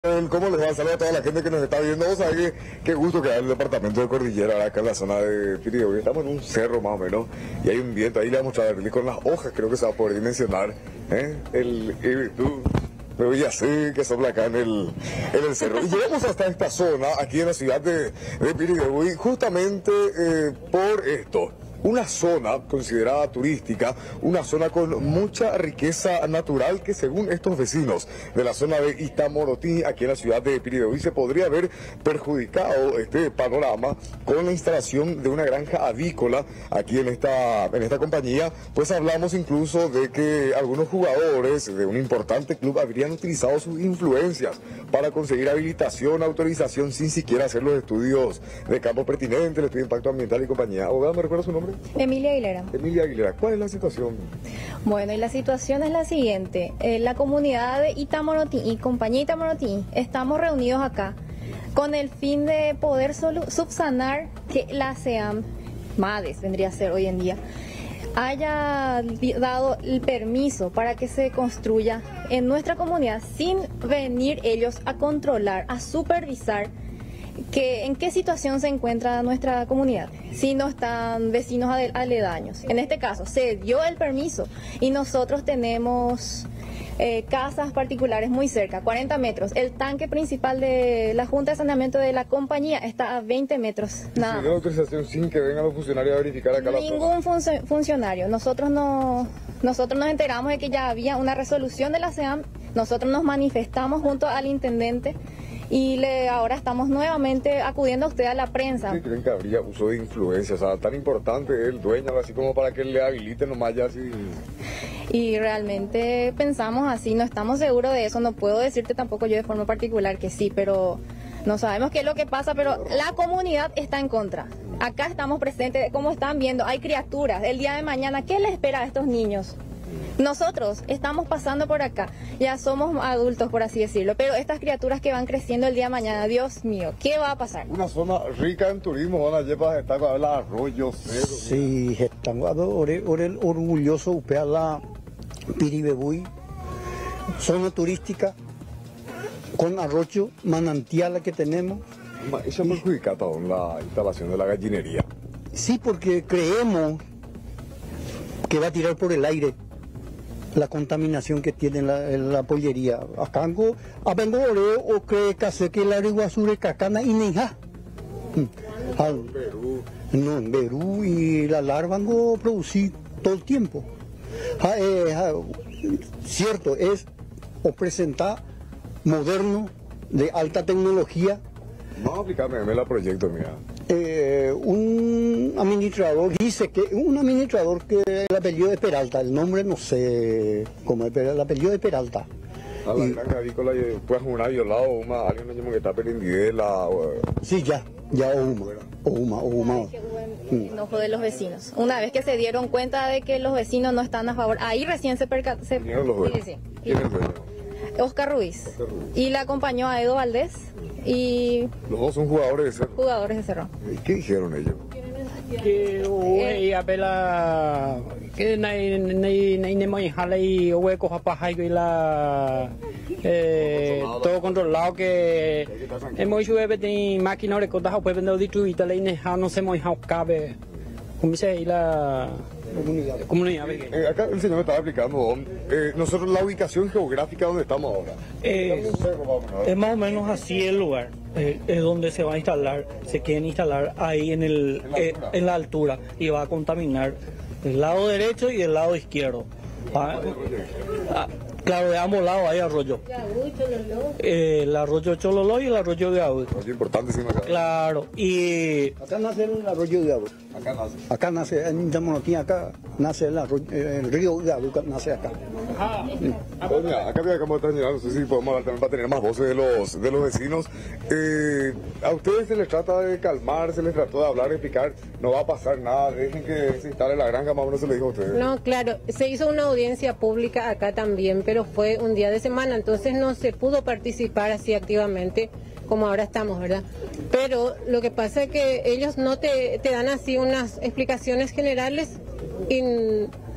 ¿Cómo les va? Saludos a toda la gente que nos está viendo. Vos sabés qué gusto que hay en el departamento de Cordillera, acá en la zona de Piribebuy. Estamos en un cerro más o menos y hay un viento. Ahí le vamos a ver con las hojas, creo que se va a poder dimensionar. Pero ya sé que sopla acá en el cerro. Y llegamos hasta esta zona, aquí en la ciudad de Piribebuy, justamente por esto. Una zona considerada turística, una zona con mucha riqueza natural que según estos vecinos de la zona de Itamorotí, aquí en la ciudad de Piribebuy, se podría haber perjudicado este panorama con la instalación de una granja avícola aquí en esta compañía. Pues hablamos incluso de que algunos jugadores de un importante club habrían utilizado sus influencias para conseguir habilitación, autorización sin siquiera hacer los estudios de campo pertinentes, el estudio de impacto ambiental y compañía. Abogada, ¿me recuerda su nombre? Emilia Aguilera. Emilia Aguilera, ¿cuál es la situación? Bueno, y la situación es la siguiente. La comunidad de Itamorotí y compañía Itamorotí estamos reunidos acá con el fin de poder subsanar que la SEAM, MADES vendría a ser hoy en día, haya dado el permiso para que se construya en nuestra comunidad sin venir ellos a controlar, a supervisar en qué situación se encuentra nuestra comunidad, si no están vecinos aledaños. En este caso, se dio el permiso y nosotros tenemos casas particulares muy cerca, 40 metros. El tanque principal de la Junta de Saneamiento de la compañía está a 20 metros. Nada. ¿Se dio autorización sin que vengan los funcionarios a verificar acá la zona? Ningún funcionario. Nosotros nos enteramos de que ya había una resolución de la SEAM, nosotros nos manifestamos junto al intendente y ahora estamos nuevamente acudiendo a usted a la prensa. ¿Sí creen que habría uso de influencia? O sea, tan importante el dueño, así como para que le habiliten nomás ya así. Y realmente pensamos así, no estamos seguros de eso, no puedo decirte tampoco yo de forma particular que sí, pero no sabemos qué es lo que pasa, pero la comunidad está en contra. Acá estamos presentes, como están viendo, hay criaturas. El día de mañana, ¿qué les espera a estos niños? Nosotros estamos pasando por acá, ya somos adultos por así decirlo, pero estas criaturas que van creciendo el día de mañana, Dios mío, ¿qué va a pasar? Una zona rica en turismo, van a llevar estar con el arroyo, cero. Sí, están orgulloso upea la Piribebuy, zona turística con arroyo, manantial que tenemos. ¿Eso perjudica todo la instalación de la gallinería? Sí, porque creemos que va a tirar por el aire la contaminación que tiene la pollería. Acá vengo o cree que hace que la basura cacana y neja. No, en Perú y la larva vengo a producir todo el tiempo. Cierto, es o presentar moderno de alta tecnología. Vamos a aplicarme la proyecto, mira. Un administrador dice que un administrador que el apellido de Peralta, el nombre no sé cómo es, pero el apellido de Peralta. A la granja avícola y después una violado o alguien no llama que está perindidela o... Sí, ya Uma. Enojo de los vecinos. Una vez que se dieron cuenta de que los vecinos no están a favor, ahí recién se percataron. ¿Quién es el dueño? Oscar Ruiz. Y le acompañó a Edo Valdés y... Los dos son jugadores de cerro. Jugadores de cerro. ¿Y qué dijeron ellos? Que apela que nay nemo jalai hueco japaja y la todo controlado que hemos hecho de máquina de cotas o pueden distribuir la ineja no se moja cabe como dice la comunidad. Acá el señor me estaba explicando nosotros la ubicación geográfica donde estamos ahora. Es más o menos así el lugar. Es donde se va a instalar, se quieren instalar ahí en la altura y va a contaminar el lado derecho y el lado izquierdo. Claro, de ambos lados hay arroyo. El arroyo Chololó y el arroyo de Agüe. Es importante, sí, acá. Claro, y... Acá nace el arroyo de Agüe. Acá nace, en Itamorotí, acá nace el río de Agüe, nace acá. Doña, acá como están llegando, no sé si podemos hablar también para tener más voces de los vecinos. A ustedes se les trata de calmar, se les trató de hablar, de explicar, no va a pasar nada, dejen que se instale la granja, más o menos se les dijo a ustedes. No, claro, se hizo una audiencia pública acá también, pero fue un día de semana, entonces no se pudo participar así activamente como ahora estamos, ¿verdad? Pero lo que pasa es que ellos no te dan así unas explicaciones generales y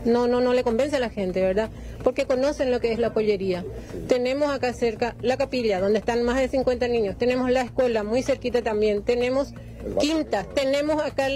no le convence a la gente, ¿verdad? Porque conocen lo que es la pollería. Tenemos acá cerca la capilla, donde están más de 50 niños. Tenemos la escuela muy cerquita también. Tenemos quintas. Tenemos acá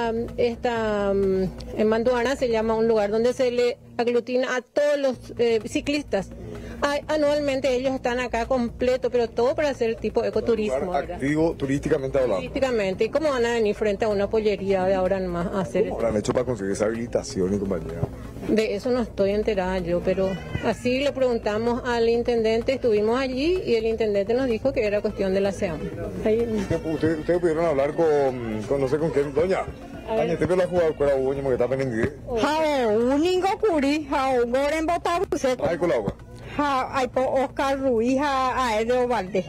en Manduana se llama un lugar donde se le aglutina a todos los ciclistas. Anualmente ellos están acá completo, pero todo para hacer tipo ecoturismo. Activo turísticamente hablando. Turísticamente. ¿Y cómo van a venir frente a una pollería de ahora en más a hacer? ¿Cómo lo han hecho para conseguir esa habilitación y compañía? De eso no estoy enterada yo, pero así le preguntamos al intendente, estuvimos allí y el intendente nos dijo que era cuestión de la SEAM. ¿Ustedes pudieron hablar con no sé con quién, doña? Año te la jugada con la uña porque está pendiente. Único curi, goren botar usted. Ay, con la agua. Hay po Oscar Ruiz a Edo Valde.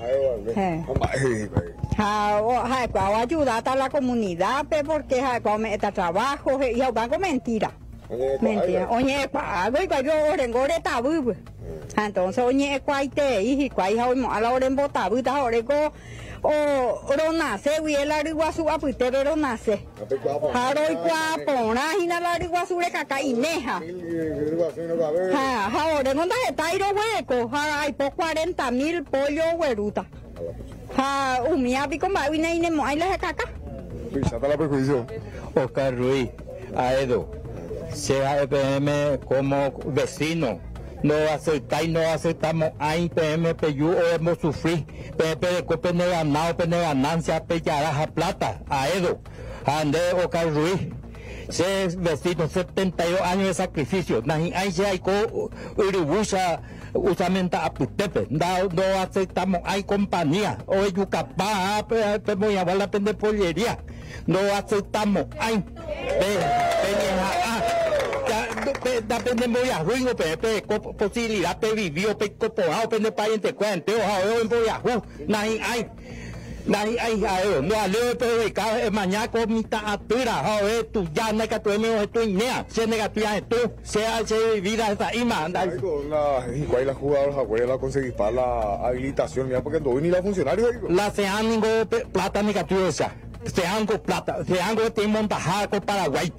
Ayudar a la comunidad, porque me está trabajo y banco mentira. Mentira. Oye, pago y cuando orengore tabu. Entonces, oye, cuaite y cuai hoy mo a la oren botabu ta orego o nace y el ariguasu apute pero nace. Haro y cuapona y na la ariguasu le caca ineja. Ahora no está iro hueco, hay por 40.000 pollo hueruta. Umia pico ma y ne mo hay la caca. Ya la prejuicio. Oscar Ruiz, Aedo, sea EPM como vecino. No aceptamos a IPM, PYU o hemos sufrido, pene ganado, pene ganancia, peyaraja plata, Aedo, Ande Oscar Ruiz, se vecino 72 años de sacrificio, ahí se hay Urubusa, usamenta a Putepe, no aceptamos hay compañía, o yucapá, muy a la pende pollería, no aceptamos hay depende muy a ruido, posibilidad de vivir, copado, depende pariente, cuente, ojalá voy a jugar, nahi hay, no aleo de mañana comita atura, joder, tu ya no que tu amigo tu inea, se negativa tú, se vida esa ima. ¿Cuál la jugadora la conseguir para la habilitación? Mira, porque no ni la funcionario. La sean ningo plata negativa esa. Seango plata, seango te montaja con Paraguay,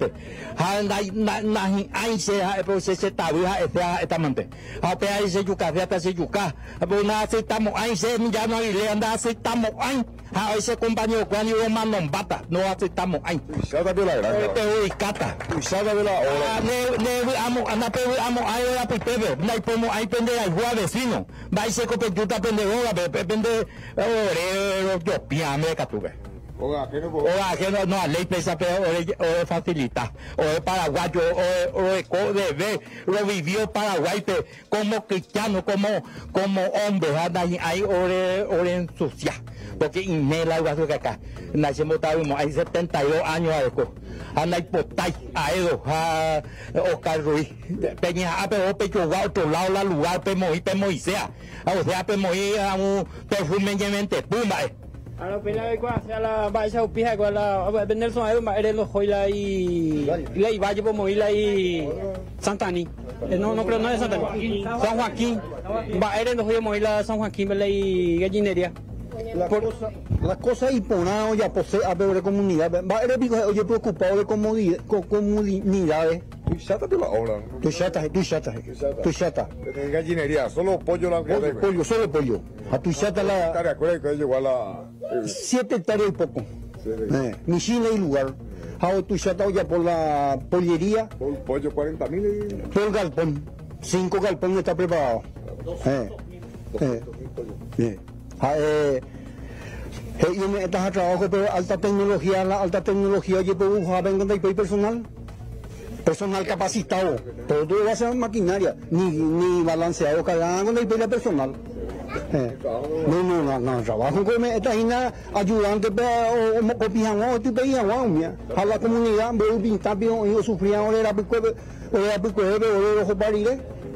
hay se tabuja esta mente. Ahí se yuca, se yuca, no aceptamos, ahí se ya no le anda aceptamos, ahí ese compañero cuando yo mando un bata, no aceptamos, ahí. Ya te la gran. Te cata. Ya te la hora. Amo, ahí la pitebe, no hay como ahí pende al juez vecino, va y se copetuta pendejola, pende yo piame catuve. Oiga, que no, la ley pesa, pero o facilita, o es paraguayo, o de ver, lo vivió Paraguay como cristiano, como hombre, hay ore ensucia, porque inmela algo así que acá, nacimos hay 72 años adeco, anda y potay, a Edo, a Oscar Ruiz, peña, pero pecho otro lado, la lugar, pemoisea, o sea, pemoí a un perfume llemente, pumba, a la pena de cuál sea la baixa o pija cuál la vender son aero más los hoyla y vaya por movila y Santani no creo no es Santani San Joaquín va eren los hoyla movila San Joaquín vela y gallinería la cosa imponada ya posee a ver comunidad va eres oye preocupado de comunidades. Ya te la hora. Tu chata. En gallinería, solo pollo la pollo, solo pollo. A tu chata la. ¿Te acuerdas que llegó a la 7 hectáreas y poco. Micina y lugar. A tu chata ya por la pollería. Por pollo 40.000. Por galpón. 5 galpones está preparado. Yo me estás a trabajo, pero alta tecnología, yo puedo vengo de personal capacitado, pero todo va a ser maquinaria, ni balanceado, cargando con el personal. No, trabajo con esta gente ayudante, o copian, o estoy pidiendo, a la comunidad, veo pintar, yo sufría, ahora era picueve, ojo para ir,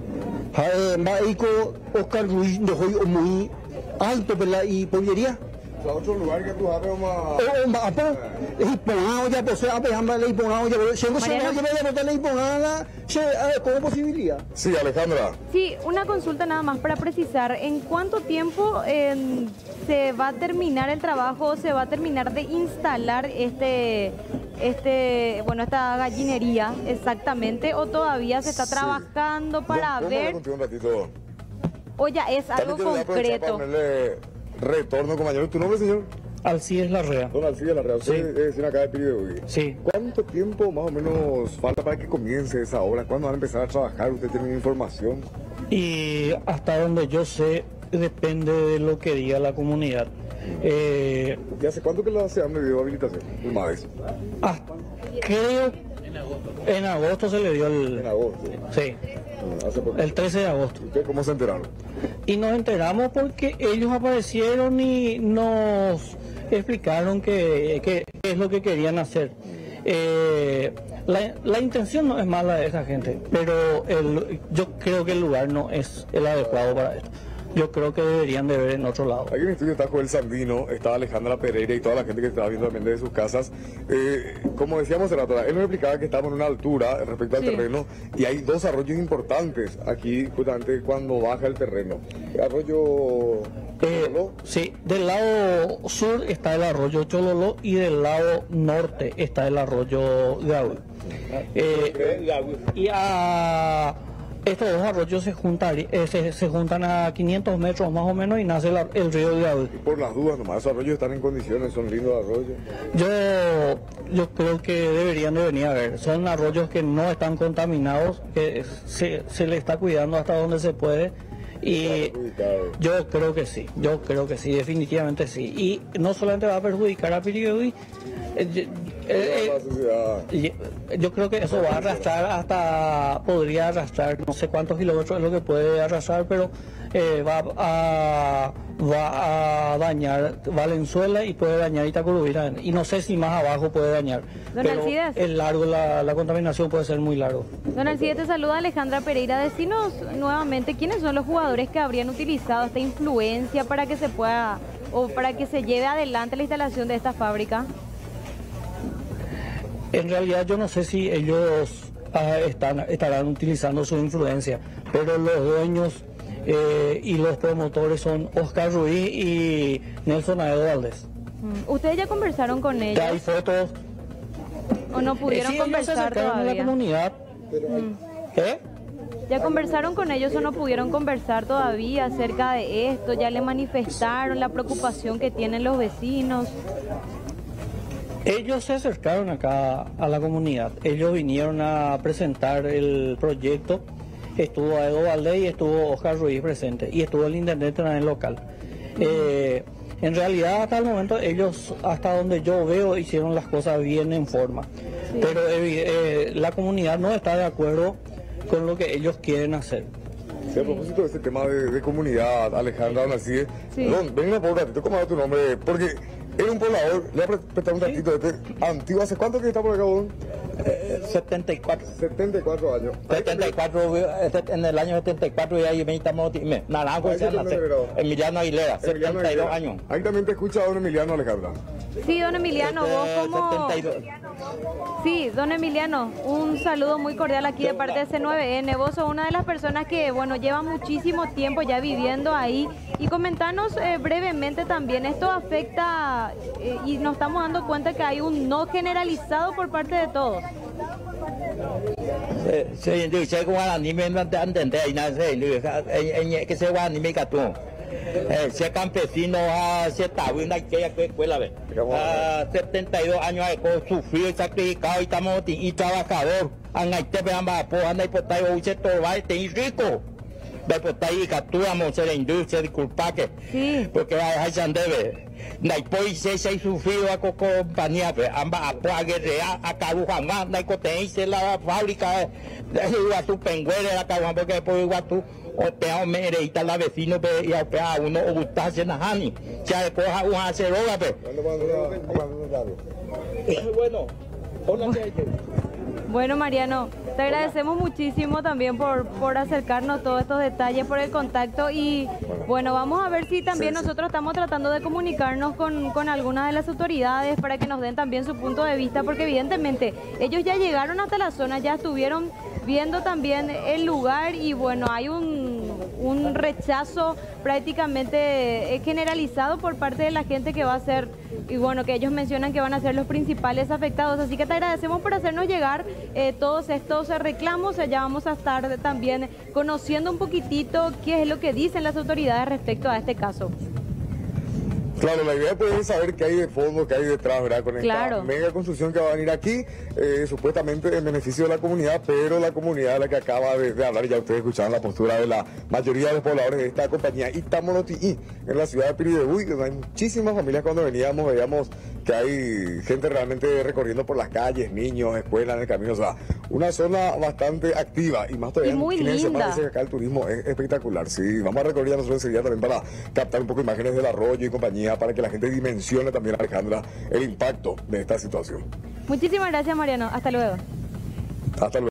Oscar Ruiz, dejó muy alto, y pollería. Otro lugar que tú sabes más. Hiponado ya posee a pejamba la hiponado ya llegó se va a llevar la hiponada como posibilidad. Sí, Alejandra. Sí, una consulta nada más para precisar, ¿en cuánto tiempo se va a terminar el trabajo, se va a terminar de instalar este esta gallinería exactamente, o todavía se está trabajando para ver, Un ratito. o ya es algo También te voy a aprovechar para concreto? ponerle retorno, compañero. ¿Tu nombre, señor? Alcides Larrea. Don Alcides Larrea. Usted es vecino acá de Piribebuy. Sí. ¿Cuánto tiempo más o menos falta para que comience esa obra? ¿Cuándo van a empezar a trabajar? ¿Usted tiene información? Y hasta donde yo sé, depende de lo que diga la comunidad. ¿Y hace cuánto que se han medido habilitación? Una vez. Creo en agosto se le dio el... En agosto. Sí, Hace poco. el 13 de agosto. ¿Ustedes cómo se enteraron? Y nos enteramos porque ellos aparecieron y nos explicaron qué es lo que querían hacer. La intención no es mala de esa gente, pero yo creo que el lugar no es el adecuado para esto. Yo creo que deberían de ver en otro lado. Aquí en el estudio está Joel Sandino, está Alejandra Pereira y toda la gente que estaba viendo también desde sus casas. Como decíamos hace rato, él nos explicaba que estábamos en una altura respecto al terreno y hay dos arroyos importantes aquí justamente cuando baja el terreno. El arroyo Chololó. Sí, del lado sur está el arroyo Chololó y del lado norte está el arroyo Gaúl. Y a estos dos arroyos se juntan a 500 metros más o menos y nace el río Gaúl. Por las dudas nomás, esos arroyos están en condiciones, son lindos arroyos. Yo creo que deberían de venir a ver. Son arroyos que no están contaminados, que se le está cuidando hasta donde se puede. Y yo creo que sí, definitivamente sí. Y no solamente va a perjudicar a Piribebuy, yo creo que eso va a arrastrar podría arrastrar no sé cuántos kilómetros es lo que puede arrastrar, pero va a dañar Valenzuela y puede dañar Itacurubira, y no sé si más abajo puede dañar. Don Alcides. El largo, la contaminación puede ser muy largo. Don Alcides, te saluda Alejandra Pereira. Decinos nuevamente quiénes son los jugadores que habrían utilizado esta influencia para que se pueda o para que se lleve adelante la instalación de esta fábrica. En realidad yo no sé si ellos estarán utilizando su influencia, pero los dueños y los promotores son Oscar Ruiz y Nelson Aedo Valdés. ¿Ustedes ya conversaron con ellos? Ya hay fotos. ¿O no pudieron sí, conversar todavía? A la comunidad. ¿Ya conversaron con ellos o no pudieron conversar todavía acerca de esto? ¿Ya le manifestaron la preocupación que tienen los vecinos? Ellos se acercaron acá a la comunidad. Ellos vinieron a presentar el proyecto. Estuvo Aedo Valdés y estuvo Oscar Ruiz presente. Y estuvo el intendente también local. En realidad hasta el momento ellos, hasta donde yo veo, hicieron las cosas bien en forma. Sí. Pero la comunidad no está de acuerdo con lo que ellos quieren hacer. Sí, a propósito de este tema de comunidad, Alejandra, Don Alcides, venga por un ratito, ¿cómo va tu nombre? Porque era un poblador, le voy a prestar un ratito antiguo. ¿Hace cuánto que está por acá, Don? 74. 74 años. 74, en el año 74 y ahí me estamos Naranjo, Emiliano Aguilera, 72 años. Ahí también te escucha Don Emiliano, Alejandra. Sí, Don Emiliano, vos como... 72. Sí, Don Emiliano, un saludo muy cordial aquí de parte de C9N. Vos sos una de las personas que, bueno, lleva muchísimo tiempo ya viviendo ahí. Y comentanos brevemente también, esto afecta y nos estamos dando cuenta que hay un no generalizado por parte de todos. Ser campesino se estaba en aquella escuela, 72 años he sufrido y sacrificado y estamos y trabajador. Anda y por ahí se torba y rico. Por ahí capturamos la industria, disculpa que porque hay debe. Después se sufrido a compañía, amba a guerrear a Carujamá, se la fábrica de Iguatú Pengüere, la Carujamá, porque por Iguatú. O peor me heredita la vecino y a peor uno o gustarse na hani ya coja un acerola pe bueno Mariano, te agradecemos muchísimo también por acercarnos todos estos detalles, por el contacto y bueno, vamos a ver si también nosotros estamos tratando de comunicarnos con algunas de las autoridades para que nos den también su punto de vista, porque evidentemente ellos ya llegaron hasta la zona, ya estuvieron viendo también el lugar y bueno, hay un un rechazo prácticamente generalizado por parte de la gente que va a ser, y bueno, que ellos mencionan que van a ser los principales afectados. Así que te agradecemos por hacernos llegar todos estos reclamos. Ya vamos a estar también conociendo un poquitito qué es lo que dicen las autoridades respecto a este caso. Claro, la idea es poder saber qué hay de fondo, qué hay detrás, ¿verdad? Con esta mega construcción que va a venir aquí, supuestamente en beneficio de la comunidad, pero la comunidad a la que acaba de hablar, ya ustedes escucharon la postura de la mayoría de los pobladores de esta compañía Itamonoti'i, en la ciudad de Piribebuy, donde hay muchísimas familias. Cuando veníamos, veíamos que hay gente realmente recorriendo por las calles, niños, escuelas en el camino, o sea, una zona bastante activa y más todavía y muy linda. Parece que acá el turismo es espectacular. Sí, vamos a recorrer a nosotros enseguida también para captar un poco imágenes del arroyo y compañía, para que la gente dimensione también, Alejandra, el impacto de esta situación. Muchísimas gracias, Mariano. Hasta luego. Hasta luego.